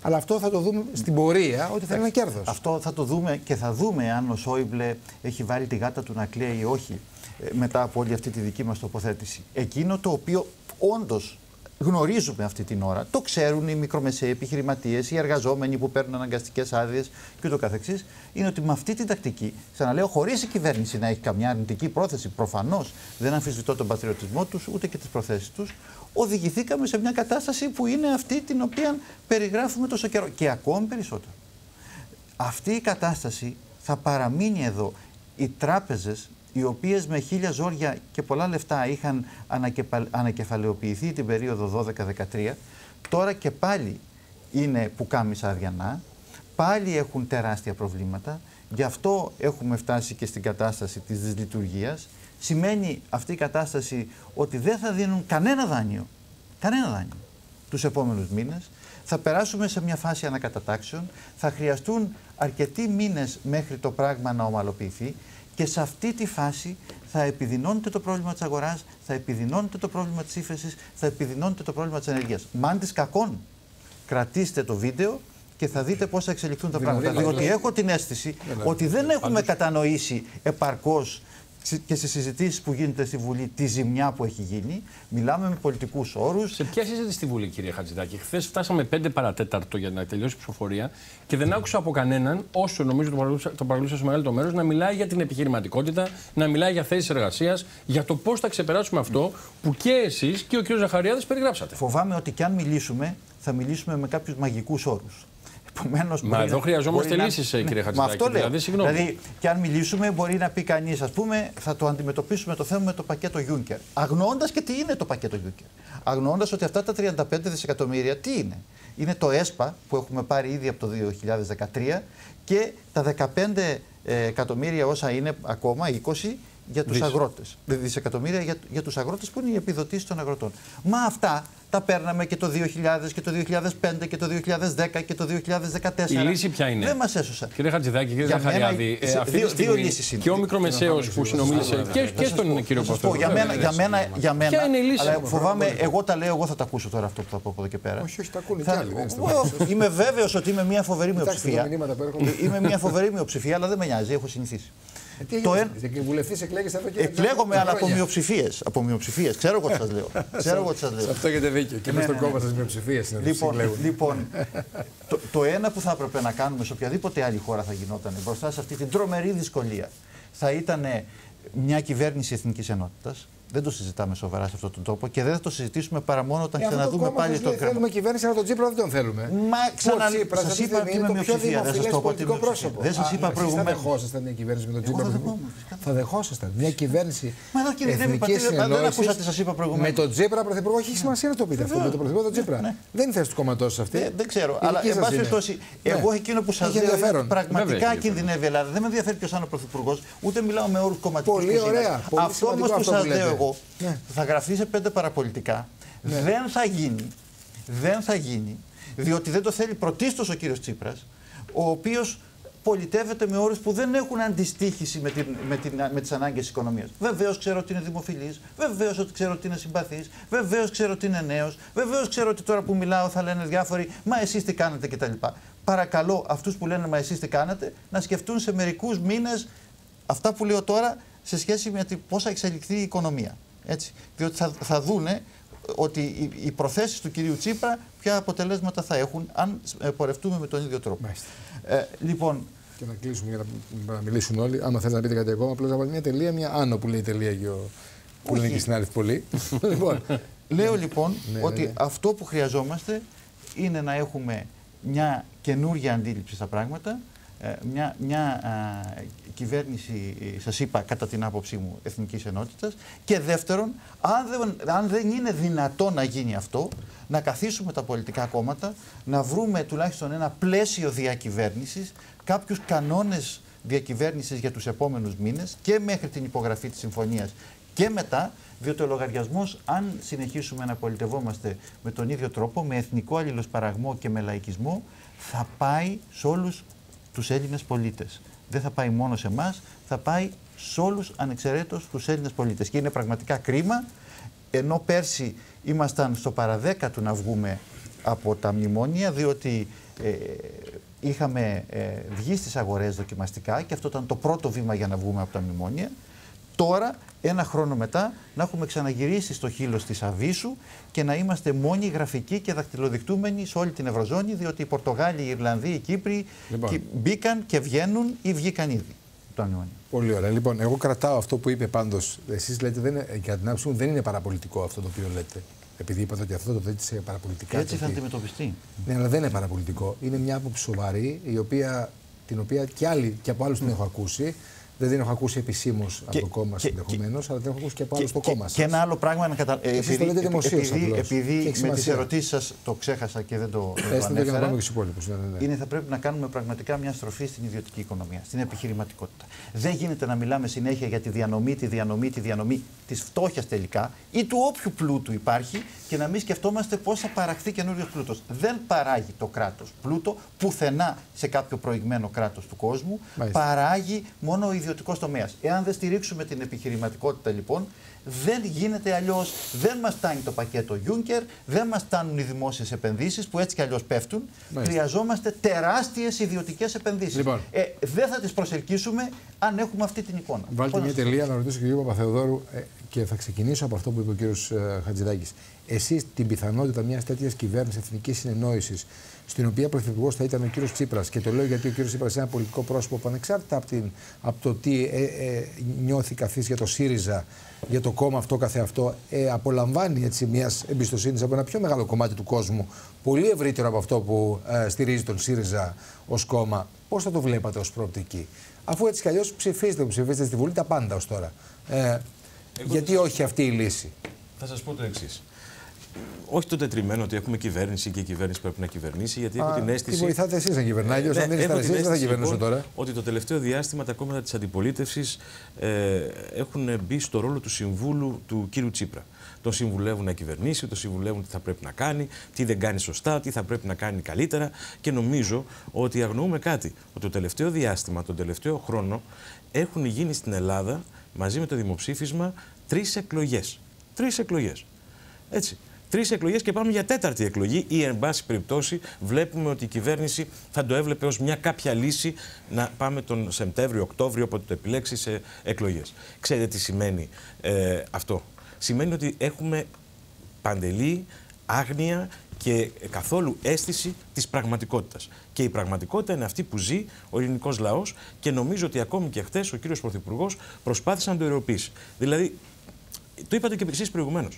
Αλλά αυτό θα το δούμε στην πορεία, ότι θα είναι ένα κέρδος. Αυτό θα το δούμε και θα δούμε αν ο Σόιμπλε έχει βάλει τη γάτα του να κλαίει ή όχι μετά από όλη αυτή τη δική μας τοποθέτηση. Εκείνο το οποίο όντως γνωρίζουμε αυτή την ώρα, το ξέρουν οι μικρομεσαίοι επιχειρηματίες, οι εργαζόμενοι που παίρνουν αναγκαστικές άδειες κ.ο.κ. είναι ότι με αυτή την τακτική, ξαναλέω, χωρίς η κυβέρνηση να έχει καμιά αρνητική πρόθεση, προφανώς δεν αμφισβητώ τον πατριωτισμό τους ούτε και τις προθέσεις τους, οδηγηθήκαμε σε μια κατάσταση που είναι αυτή την οποία περιγράφουμε τόσο καιρό. Και ακόμη περισσότερο. Αυτή η κατάσταση θα παραμείνει εδώ. Οι τράπεζες, οι οποίες με χίλια ζόρια και πολλά λεφτά είχαν ανακεφαλαιοποιηθεί την περίοδο 12-13, τώρα και πάλι είναι πουκάμισα αδιανά, πάλι έχουν τεράστια προβλήματα, γι' αυτό έχουμε φτάσει και στην κατάσταση της δυσλειτουργίας. Σημαίνει αυτή η κατάσταση ότι δεν θα δίνουν κανένα δάνειο τους επόμενους μήνες, θα περάσουμε σε μια φάση ανακατατάξεων, θα χρειαστούν αρκετοί μήνες μέχρι το πράγμα να ομαλοποιηθεί. Και σε αυτή τη φάση θα επιδεινώνεται το πρόβλημα της αγοράς, θα επιδεινώνεται το πρόβλημα της ύφεσης, θα επιδεινώνεται το πρόβλημα της ενεργείας. Μάν της κακών, κρατήστε το βίντεο και θα δείτε πώς θα εξελιχθούν τα πράγματα. Διότι έχω την αίσθηση ότι δεν έχουμε κατανοήσει επαρκώς και στις συζητήσεις που γίνονται στη Βουλή τη ζημιά που έχει γίνει. Μιλάμε με πολιτικούς όρους. Σε ποια συζήτηση στη Βουλή, κύριε Χατζηδάκη? Χθες φτάσαμε 5 παρατέταρτο για να τελειώσει η ψηφοφορία και δεν άκουσα από κανέναν, όσο νομίζω το παρακολούθησα στο μεγαλύτερο μέρος, να μιλάει για την επιχειρηματικότητα, να μιλάει για θέσεις εργασίας, για το πώς θα ξεπεράσουμε αυτό που και εσείς και ο κ. Ζαχαριάδης περιγράψατε. Φοβάμαι ότι κι αν μιλήσουμε, θα μιλήσουμε με κάποιους μαγικούς όρους. Μα εδώ χρειαζόμαστε λύσεις, κύριε Χατζηδάκη. Δηλαδή, και αν μιλήσουμε, μπορεί να πει κανείς, ας πούμε, θα το αντιμετωπίσουμε το θέμα με το πακέτο Juncker. Αγνοώντας και τι είναι το πακέτο Juncker. Αγνοώντας ότι αυτά τα 35 δισεκατομμύρια τι είναι. Είναι το ΕΣΠΑ που έχουμε πάρει ήδη από το 2013 και τα 15 εκατομμύρια όσα είναι ακόμα, 20, για τους αγρότες. Δισεκατομμύρια για τους αγρότες που είναι οι επιδοτήσεις των αγροτών. Μα αυτά τα παίρναμε και το 2000 και το 2005 και το 2010 και το 2014. Η λύση ποια είναι? Δεν μας έσωσαν. Κύριε Χατζηδάκη, κύριε Ζαχαριάδη, δύο λύσεις είναι. Και ο μικρομεσαίος που συνομίλησε και στον κύριο Παπαδόπουλο. Για μένα. Ποια είναι η λύση? Αλλά φοβάμαι, εγώ τα λέω, εγώ θα τα ακούσω τώρα αυτό που θα πω από εδώ και πέρα. Όχι, τα ακούνε κι άλλοι. Είμαι βέβαιος ότι είμαι μια φοβερή μειοψηφία. Είμαι μια φοβερή μειοψηφία, αλλά δεν με νοιάζει, έχω συνηθίσει. Βουλευτής εκλέγεσαι εδώ και εκλέγομαι, αλλά από μειοψηφίες. Ξέρω εγώ τι σας λέω. Σε αυτό έχετε δίκιο. Και μες στον κόμμα σας μειοψηφίες είναι. Λοιπόν, το ένα που θα έπρεπε να κάνουμε σε οποιαδήποτε άλλη χώρα θα γινόταν μπροστά σε αυτή την τρομερή δυσκολία θα ήταν μια κυβέρνηση εθνικής ενότητας. Δεν το συζητάμε σοβαρά σε αυτόν τον τόπο και δεν θα το συζητήσουμε παρά μόνο όταν ξαναδούμε πάλι τον κράτο. Θέλουμε κυβέρνηση, αλλά τον Τσίπρα δεν τον θέλουμε. Μα σας είπα ότι είμαι μειοψηφία. Δεν σας το είπα ότι δεν σας είπα προηγουμένως. Θα δεχόσασταν μια κυβέρνηση με τον Τσίπρα? Θα δεχόσασταν μια κυβέρνηση εθνικής ενότητας με τον Τσίπρα πρωθυπουργό? Έχει σημασία να το πείτε αυτό. Με τον πρωθυπουργό τον Τσίπρα. Δεν είναι θέση του κομματός αυτή. Δεν ξέρω. Αλλά εν πάση περιπτώσει, εγώ εκείνο που σας λέω πραγματικά κινδυνεύει η Ελλάδα. Δεν με ενδιαφέρει ποιος είναι ο πρωθυπουργός, ούτε μιλάω με όρους κομματικούς. Πολύ ωραία. Αυτό όμως που σας λέω εγώ θα γραφτεί σε 5 παραπολιτικά. Δεν θα γίνει, διότι δεν το θέλει πρωτίστως ο κύριος Τσίπρας, ο οποίος πολιτεύεται με όρους που δεν έχουν αντιστοίχηση με τις ανάγκες της οικονομίας. Βεβαίως ξέρω ότι είναι δημοφιλής, βεβαίως ξέρω ότι είναι συμπαθής, βεβαίως ξέρω ότι είναι νέος, βεβαίως ξέρω ότι τώρα που μιλάω θα λένε διάφοροι «Μα εσείς τι κάνετε» κτλ. Παρακαλώ αυτούς που λένε «Μα εσείς τι κάνετε» να σκεφτούν σε μερικούς μήνες αυτά που λέω τώρα σε σχέση με πώς θα εξελιχθεί η οικονομία. Έτσι. Διότι θα δούνε ότι οι προθέσεις του κυρίου Τσίπρα ποια αποτελέσματα θα έχουν αν πορευτούμε με τον ίδιο τρόπο. Λοιπόν, και να κλείσουμε για να μιλήσουν όλοι. Άμα θέλετε να πείτε κάτι ακόμα, απλώς να βάλει μια τελεία, μια άνω που λέει τελεία που λένε και στην άλλη πολύ. Λέω λοιπόν ότι αυτό που χρειαζόμαστε είναι να έχουμε μια καινούργια αντίληψη στα πράγματα, μια κυβέρνηση, σας είπα, κατά την άποψή μου, εθνικής ενότητας, και δεύτερον, αν δεν είναι δυνατό να γίνει αυτό, να καθίσουμε τα πολιτικά κόμματα, να βρούμε τουλάχιστον ένα πλαίσιο διακυβέρνησης, κάποιους κανόνες διακυβέρνησης για τους επόμενους μήνες και μέχρι την υπογραφή της συμφωνίας και μετά, διότι ο λογαριασμός, αν συνεχίσουμε να πολιτευόμαστε με τον ίδιο τρόπο, με εθνικό αλληλοσπαραγμό και με λαϊκισμό, θα πάει σε όλους τους Έλληνες πολίτες. Δεν θα πάει μόνο σε εμάς, θα πάει σε όλους ανεξαιρέτως τους Έλληνες πολίτες. Και είναι πραγματικά κρίμα, ενώ πέρσι ήμασταν στο παραδέκατο να βγούμε από τα μνημόνια, διότι είχαμε βγει στις αγορές δοκιμαστικά και αυτό ήταν το πρώτο βήμα για να βγούμε από τα μνημόνια. Τώρα, ένα χρόνο μετά, να έχουμε ξαναγυρίσει στο χείλος της Αβύσσου και να είμαστε μόνοι γραφικοί και δακτυλοδεικτούμενοι σε όλη την Ευρωζώνη, διότι οι Πορτογάλοι, οι Ιρλανδοί, οι Κύπροι μπήκαν και βγαίνουν ή βγήκαν ήδη από τα μνημόνια. Πολύ ωραία. Λοιπόν, εγώ κρατάω αυτό που είπε πάντως. Εσείς λέτε, κατά την άποψή μου, δεν είναι παραπολιτικό αυτό το οποίο λέτε. Επειδή είπατε ότι αυτό το δείτε σε παραπολιτικά. Έτσι θα αντιμετωπιστεί. Ναι, αλλά δεν είναι παραπολιτικό. Είναι μια άποψη σοβαρή, την οποία και από άλλους την έχω ακούσει. Δεν την έχω ακούσει επισήμως από το κόμμα σας ενδεχομένως, αλλά την έχω ακούσει και από άλλους στο κόμμα σας. Και ένα άλλο πράγμα να καταλάβετε. Επειδή με τις ερωτήσεις σας το ξέχασα και δεν το ανέφερα. Είναι θα πρέπει να κάνουμε πραγματικά μια στροφή στην ιδιωτική οικονομία, στην επιχειρηματικότητα. Δεν γίνεται να μιλάμε συνέχεια για τη διανομή της φτώχειας τελικά ή του όποιου πλούτου υπάρχει και να μην σκεφτόμαστε πώς θα παραχθεί καινούριος πλούτος. Δεν παράγει το κράτος πλούτο πουθενά σε κάποιο προηγμένο κράτος του κόσμου. Παράγει μόνο ο ιδιωτικός τομέας. Εάν δεν στηρίξουμε την επιχειρηματικότητα, λοιπόν, δεν γίνεται αλλιώς. Δεν μας φτάνει το πακέτο Juncker, δεν μας φτάνουν οι δημόσιες επενδύσεις που έτσι κι αλλιώς πέφτουν. Χρειαζόμαστε τεράστιες ιδιωτικές επενδύσεις. Λοιπόν. Δεν θα τις προσελκύσουμε αν έχουμε αυτή την εικόνα. Βάλτε μια τελεία να ρωτήσω τον κύριο Παπαθεοδόρου και θα ξεκινήσω από αυτό που είπε ο κύριος Χατζηδάκης. Εσείς την πιθανότητα μιας τέτοιας κυβέρνησης εθνικής συνεννόησης, στην οποία πρωθυπουργός θα ήταν ο κύριος Τσίπρας, και το λέω γιατί ο κύριος Τσίπρας είναι ένα πολιτικό πρόσωπο που ανεξάρτητα από το τι νιώθει καθής για το ΣΥΡΙΖΑ, για το κόμμα αυτό καθεαυτό, απολαμβάνει μιας εμπιστοσύνης από ένα πιο μεγάλο κομμάτι του κόσμου, πολύ ευρύτερο από αυτό που στηρίζει τον ΣΥΡΙΖΑ ως κόμμα. Πώς θα το βλέπατε ως προοπτική, αφού έτσι κι αλλιώς ψηφίζετε στη Βουλή τα πάντα ως τώρα? Γιατί όχι αυτή η λύση? Θα σας πω το εξής. Όχι το τετριμένο ότι έχουμε κυβέρνηση και η κυβέρνηση πρέπει να κυβερνήσει, γιατί έχω την αίσθηση. Τι βοηθάτε εσείς να κυβερνάει, αν δεν ήσταν εσείς, δεν θα κυβερνούσαν τώρα. Ότι το τελευταίο διάστημα τα κόμματα της αντιπολίτευσης έχουν μπει στο ρόλο του συμβούλου του κύριου Τσίπρα. Τον συμβουλεύουν να κυβερνήσει, τον συμβουλεύουν τι θα πρέπει να κάνει, τι δεν κάνει σωστά, τι θα πρέπει να κάνει καλύτερα. Και νομίζω ότι αγνοούμε κάτι. Ότι το τελευταίο διάστημα, τον τελευταίο χρόνο, έχουν γίνει στην Ελλάδα μαζί με το δημοψήφισμα 3 εκλογές. 3 εκλογές. Έτσι. 3 εκλογές και πάμε για 4η εκλογή, ή εν πάση περιπτώσει βλέπουμε ότι η κυβέρνηση θα το έβλεπε ως μια κάποια λύση να πάμε τον Σεπτέμβριο-Οκτώβριο, όποτε το επιλέξει, σε εκλογές. Ξέρετε τι σημαίνει αυτό? Σημαίνει ότι έχουμε παντελή άγνοια και καθόλου αίσθηση της πραγματικότητας. Και η πραγματικότητα είναι αυτή που ζει ο ελληνικός λαός, και νομίζω ότι ακόμη και χτες ο κύριος Πρωθυπουργός προσπάθησε να το αιρεοποιήσει. Δηλαδή, το είπατε και εσείς προηγουμένως.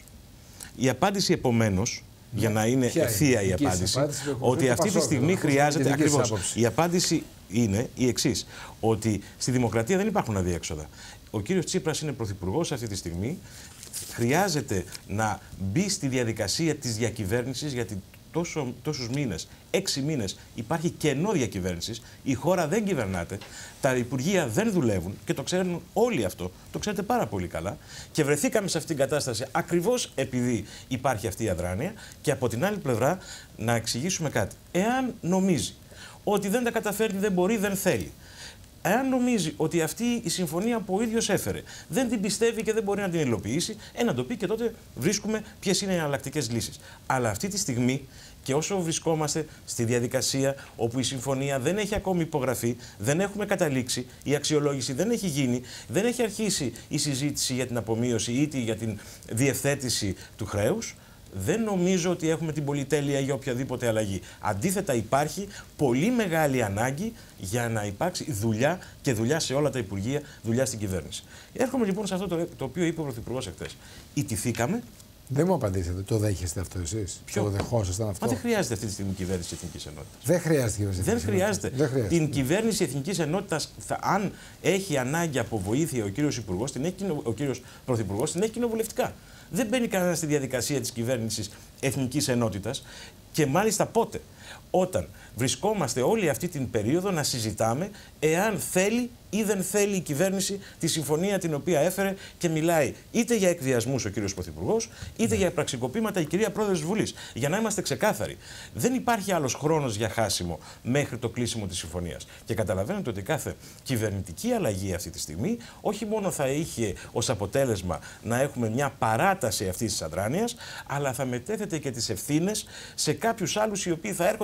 Η απάντηση, επομένως, για να είναι ευθεία η απάντηση, ότι αυτή τη στιγμή χρειάζεται. Ακριβώς. Η απάντηση είναι η εξής: ότι στη δημοκρατία δεν υπάρχουν αδιέξοδα. Ο κύριος Τσίπρας είναι πρωθυπουργός αυτή τη στιγμή. Χρειάζεται να μπει στη διαδικασία της διακυβέρνησης, γιατί τόσους μήνες, 6 μήνες, υπάρχει κενό διακυβέρνησης. Η χώρα δεν κυβερνάται, τα υπουργεία δεν δουλεύουν και το ξέρουν όλοι αυτό. Το ξέρετε πάρα πολύ καλά. Και βρεθήκαμε σε αυτήν την κατάσταση ακριβώς επειδή υπάρχει αυτή η αδράνεια. Και από την άλλη πλευρά, να εξηγήσουμε κάτι. Εάν νομίζει ότι δεν τα καταφέρνει, δεν μπορεί, δεν θέλει, εάν νομίζει ότι αυτή η συμφωνία που ο ίδιος έφερε δεν την πιστεύει και δεν μπορεί να την υλοποιήσει, να το πει, και τότε βρίσκουμε ποιες είναι οι εναλλακτικές λύσεις. Αλλά αυτή τη στιγμή, και όσο βρισκόμαστε στη διαδικασία όπου η συμφωνία δεν έχει ακόμη υπογραφεί, δεν έχουμε καταλήξει, η αξιολόγηση δεν έχει γίνει, δεν έχει αρχίσει η συζήτηση για την απομείωση ή για την διευθέτηση του χρέους, δεν νομίζω ότι έχουμε την πολυτέλεια για οποιαδήποτε αλλαγή. Αντίθετα, υπάρχει πολύ μεγάλη ανάγκη για να υπάρξει δουλειά, και δουλειά σε όλα τα υπουργεία, δουλειά στην κυβέρνηση. Έρχομαι λοιπόν σε αυτό το οποίο είπε ο Πρωθυπουργός εχθές. Ιτηθήκαμε. Δεν μου απαντήσατε. Το δέχεστε αυτό εσείς? Το δεχόσασταν αυτό? Μα δεν χρειάζεται αυτή τη στιγμή κυβέρνηση Εθνικής Ενότητας. Δεν χρειάζεται κυβέρνηση Εθνικής Ενότητας. Δεν χρειάζεται. Την κυβέρνηση Εθνικής Ενότητας, αν έχει ανάγκη από βοήθεια ο κύριος Υπουργός, ο κύριος Πρωθυπουργός, την έχει κοινοβουλευτικά. Δεν μπαίνει κανένα στη διαδικασία της κυβέρνησης Εθνικής Ενότητας. Και μάλιστα πότε? Όταν βρισκόμαστε όλη αυτή την περίοδο να συζητάμε εάν θέλει ή δεν θέλει η κυβέρνηση τη συμφωνία την οποία έφερε, και μιλάει είτε για εκβιασμούς ο κύριος Πρωθυπουργός, είτε για πραξικοπήματα η κυρία Πρόεδρος της Βουλής. Για να είμαστε ξεκάθαροι, δεν υπάρχει άλλος χρόνος για χάσιμο μέχρι το κλείσιμο της συμφωνίας. Και καταλαβαίνετε ότι κάθε κυβερνητική αλλαγή αυτή τη στιγμή όχι μόνο θα είχε ως αποτέλεσμα να έχουμε μια παράταση αυτής της αδράνειας, αλλά θα μετέθεται και τις ευθύνες σε κάποιους άλλους οι οποίοι θα έρχονται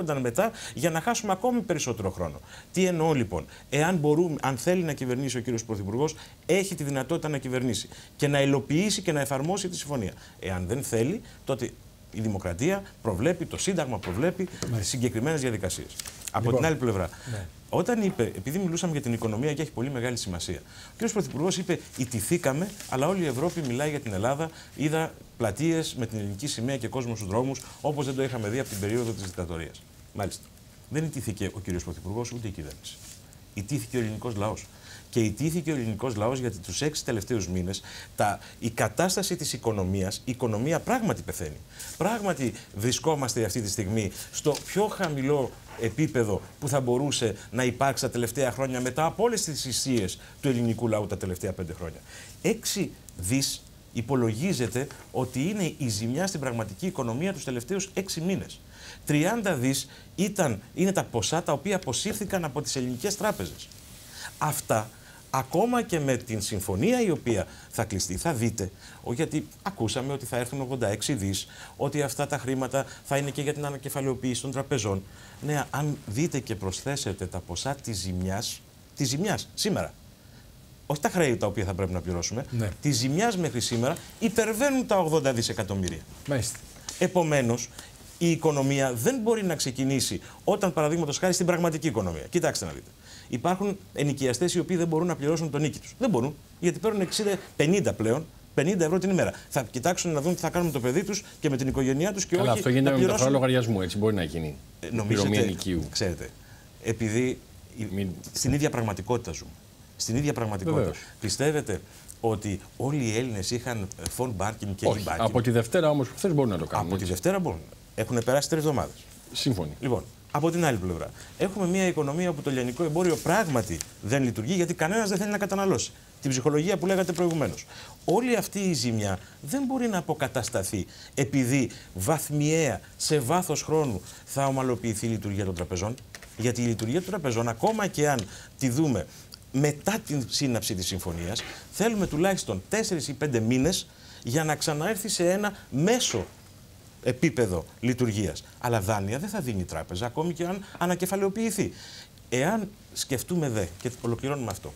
έρχονταν μετά για να χάσουμε ακόμη περισσότερο χρόνο. Τι εννοώ λοιπόν? Αν θέλει να κυβερνήσει ο κύριος Πρωθυπουργός, έχει τη δυνατότητα να κυβερνήσει και να υλοποιήσει και να εφαρμόσει τη συμφωνία. Εάν δεν θέλει, τότε η δημοκρατία προβλέπει, το Σύνταγμα προβλέπει συγκεκριμένες διαδικασίες. Από την άλλη πλευρά, όταν είπε, επειδή μιλούσαμε για την οικονομία και έχει πολύ μεγάλη σημασία, ο κ. Πρωθυπουργός είπε: ιτηθήκαμε, αλλά όλη η Ευρώπη μιλάει για την Ελλάδα. Είδα πλατείες με την ελληνική σημαία και κόσμο στους δρόμους, όπως δεν το είχαμε δει από την περίοδο της δικτατορίας. Μάλιστα. Δεν ιτήθηκε ο κ. Πρωθυπουργός ούτε η κυβέρνηση. Ιτήθηκε ο ελληνικός λαός. Και ιτήθηκε ο ελληνικός λαός γιατί τους 6 τελευταίους μήνες η κατάσταση της οικονομίας, η οικονομία πράγματι πεθαίνει. Πράγματι βρισκόμαστε αυτή τη στιγμή στο πιο χαμηλό επίπεδο που θα μπορούσε να υπάρξει τα τελευταία χρόνια μετά από όλες τις θυσίες του ελληνικού λαού τα τελευταία 5 χρόνια. 6 δις υπολογίζεται ότι είναι η ζημιά στην πραγματική οικονομία τους τελευταίους 6 μήνες. 30 δις είναι τα ποσά τα οποία αποσύρθηκαν από τις ελληνικές τράπεζες. Αυτά, ακόμα και με την συμφωνία η οποία θα κλειστεί, θα δείτε, γιατί ακούσαμε ότι θα έρθουν 86 δις, ότι αυτά τα χρήματα θα είναι και για την ανακεφαλαιοποίηση των τραπεζών. Ναι, αν δείτε και προσθέσετε τα ποσά της ζημιάς σήμερα, όχι τα χρέη τα οποία θα πρέπει να πληρώσουμε, της ζημιάς μέχρι σήμερα υπερβαίνουν τα 80 δισεκατομμύρια. Μάλιστα. Επομένως, η οικονομία δεν μπορεί να ξεκινήσει όταν, παραδείγματος χάρη, στην πραγματική οικονομία. Κοιτάξτε να δείτε. Υπάρχουν ενοικιαστές οι οποίοι δεν μπορούν να πληρώσουν τον νίκη τους. Δεν μπορούν, γιατί παίρνουν 50 πλέον, 50 ευρώ την ημέρα. Θα κοιτάξουν να δουν τι θα κάνουν με το παιδί τους και με την οικογένειά τους και όχι. Αυτό γίνεται με μεταφορά λογαριασμού, έτσι μπορεί να γίνει. Νομίζετε, ενοικίου. Ξέρετε, επειδή στην ίδια πραγματικότητα ζούμε. Στην ίδια πραγματικότητα. Πιστεύετε ότι όλοι οι Έλληνες είχαν phone banking και e-banking? Από τη Δευτέρα όμως, χθες μπορούν να το κάνουν. Από τη Δευτέρα μπορούν. Έχουν περάσει 3 εβδομάδες. Σύμφωνοι. Λοιπόν, από την άλλη πλευρά, έχουμε μια οικονομία όπου το λιανικό εμπόριο πράγματι δεν λειτουργεί γιατί κανένας δεν θέλει να καταναλώσει. Την ψυχολογία που λέγατε προηγουμένως. Όλη αυτή η ζημιά δεν μπορεί να αποκατασταθεί επειδή βαθμιαία, σε βάθος χρόνου, θα ομαλοποιηθεί η λειτουργία των τραπεζών. Γιατί η λειτουργία των τραπεζών, ακόμα και αν τη δούμε μετά την σύναψη της συμφωνίας, θέλουμε τουλάχιστον 4 ή 5 μήνες για να ξαναέρθει σε ένα μέσο επίπεδο λειτουργίας. Αλλά δάνεια δεν θα δίνει η τράπεζα, ακόμη και αν ανακεφαλαιοποιηθεί. Εάν σκεφτούμε και ολοκληρώνουμε αυτό,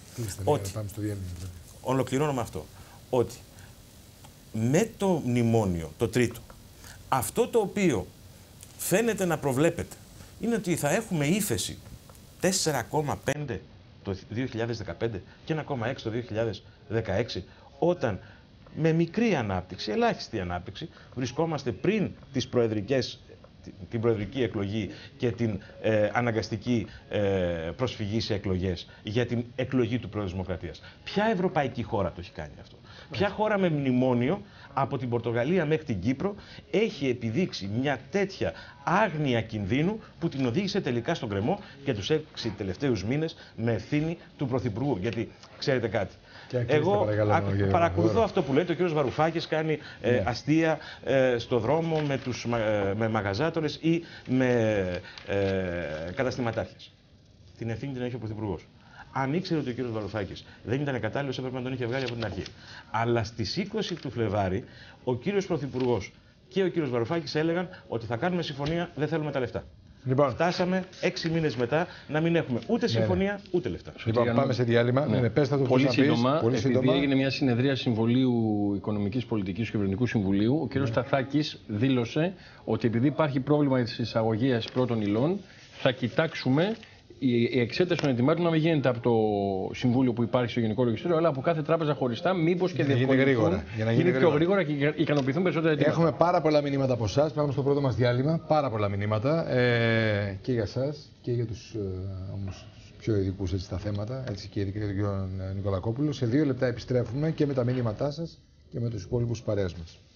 ότι με το μνημόνιο, το τρίτο, αυτό το οποίο φαίνεται να προβλέπεται είναι ότι θα έχουμε ύφεση 4,5 το 2015 και 1,6 το 2016, όταν με μικρή ανάπτυξη, ελάχιστη ανάπτυξη, βρισκόμαστε πριν την προεδρική εκλογή και την αναγκαστική προσφυγή σε εκλογές για την εκλογή του Πρόεδρου της Δημοκρατίας. Ποια ευρωπαϊκή χώρα το έχει κάνει αυτό? Ποια χώρα με μνημόνιο από την Πορτογαλία μέχρι την Κύπρο έχει επιδείξει μια τέτοια άγνοια κινδύνου που την οδήγησε τελικά στον κρεμό και τους 6 τελευταίους μήνες με ευθύνη του Πρωθυπουργού? Γιατί ξέρετε κάτι. Εγώ παρακολουθώ αυτό που λέτε. Ο κ. Βαρουφάκης κάνει αστεία στο δρόμο με μαγαζάτορες ή με καταστηματάρχες. Την ευθύνη την έχει ο Πρωθυπουργός. Αν ήξερε ότι ο κ. Βαρουφάκης δεν ήταν κατάλληλος, έπρεπε να τον είχε βγάλει από την αρχή. Αλλά στις 20 του Φλεβάρη, ο κ. Πρωθυπουργός και ο κ. Βαρουφάκης έλεγαν ότι θα κάνουμε συμφωνία, δεν θέλουμε τα λεφτά. Λοιπόν, φτάσαμε 6 μήνες μετά να μην έχουμε ούτε συμφωνία ούτε λεφτά. Λοιπόν, πάμε σε διάλειμμα. Πολύ σύντομα, επειδή έγινε μια συνεδρία Συμβουλίου Οικονομικής Πολιτικής του Κυβερνητικού Συμβουλίου, ο κ. Σταθάκης δήλωσε ότι επειδή υπάρχει πρόβλημα της εισαγωγής πρώτων υλών, θα κοιτάξουμε η εξέταση των ετοιμάτων να μην γίνεται από το Συμβούλιο που υπάρχει στο Γενικό Λογιστήριο, αλλά από κάθε τράπεζα χωριστά, μήπως και διευκολυνθούν. Για να γίνει πιο γρήγορα και ικανοποιηθούν περισσότερα αιτήματα. Έχουμε πάρα πολλά μηνύματα από εσάς. Πάμε στο πρώτο μας διάλειμμα. Πάρα πολλά μηνύματα και για εσάς και για τους πιο ειδικούς στα θέματα, έτσι και ειδικά για τον κύριο Νικολακόπουλο. Σε 2 λεπτά επιστρέφουμε και με τα μηνύματά σας και με τους υπόλοιπους παρέας μας.